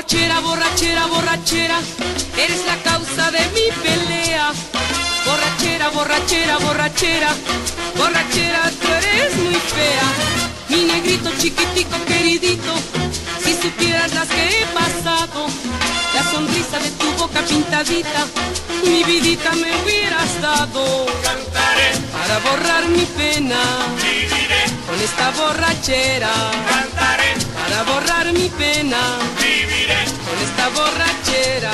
Borrachera, borrachera, borrachera, eres la causa de mi pelea. Borrachera, borrachera, borrachera, borrachera, tú eres muy fea. Mi negrito chiquitico queridito, si supieras las que he pasado, la sonrisa de tu boca pintadita, mi vidita me hubieras dado. Cantaré para borrar mi pena, viviré con esta borrachera. Cantaré para borrar mi pena, viviré con esta borrachera.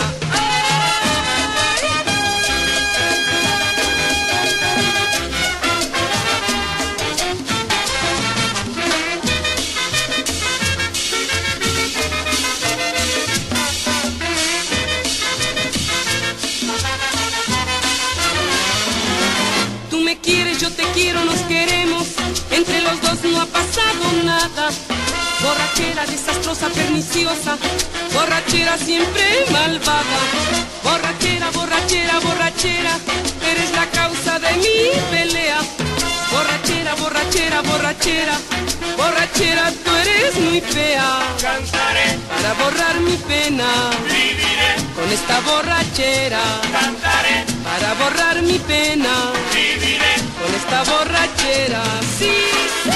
Tú me quieres, yo te quiero, nos queremos, entre los dos no ha pasado nada. Borrachera desastrosa, perniciosa, borrachera siempre malvada. Borrachera, borrachera, borrachera, eres la causa de mi pelea. Borrachera, borrachera, borrachera, borrachera, tú eres muy fea. Cantaré para borrar mi pena, viviré con esta borrachera. Cantaré para borrar mi pena, viviré con esta borrachera. Sí, sí.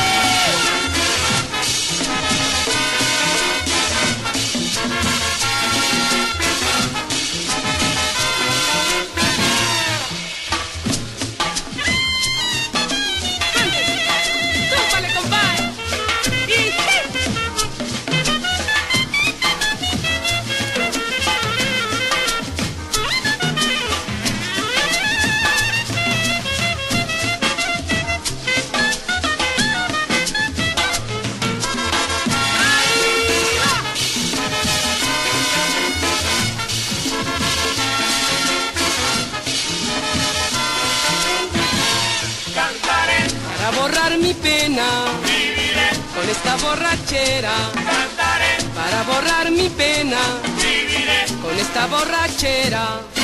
Para borrar mi pena, viviré con esta borrachera. Cantaré Para borrar mi pena, viviré con esta borrachera.